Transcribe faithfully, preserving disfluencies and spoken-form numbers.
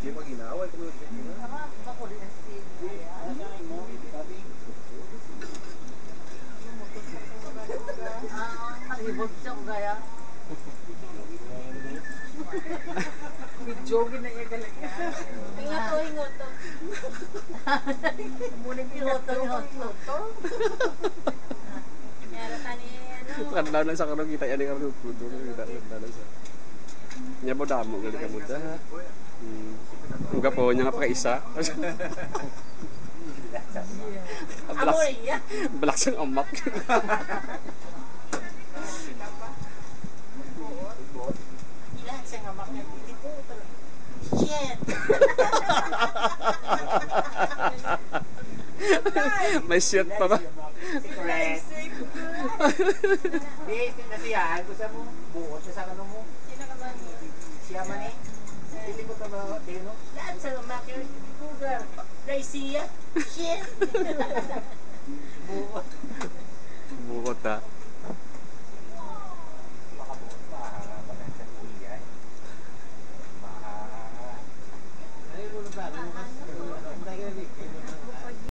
Di ba ginawa? Ito mo ginawa? Tama, ako rin ang sige. Ah, kalibot siya ko gaya. Medyo ginaya-galay yan. Tingnan ko, hingot to. Muna piloto ni Hotloto. Meron ka ni ano. Kadlaw lang sa karong kita yan ang puto kita kadlaw sa. Nya mo damo gali ka muda. Hmm. Uga po nya nga pa isa. Amor iya. Balaksang amak. Ilan siya nga maknya dito. Shit. May shit pa ba? Secret. Di, na siya. Gusto mo, buot siya sa ano mo. Sino ka ba niya? Siya man eh. Pili ko ka ba, Dino? Lahat sa maknya dito. Raisia. Shit. Buot. Buot ah.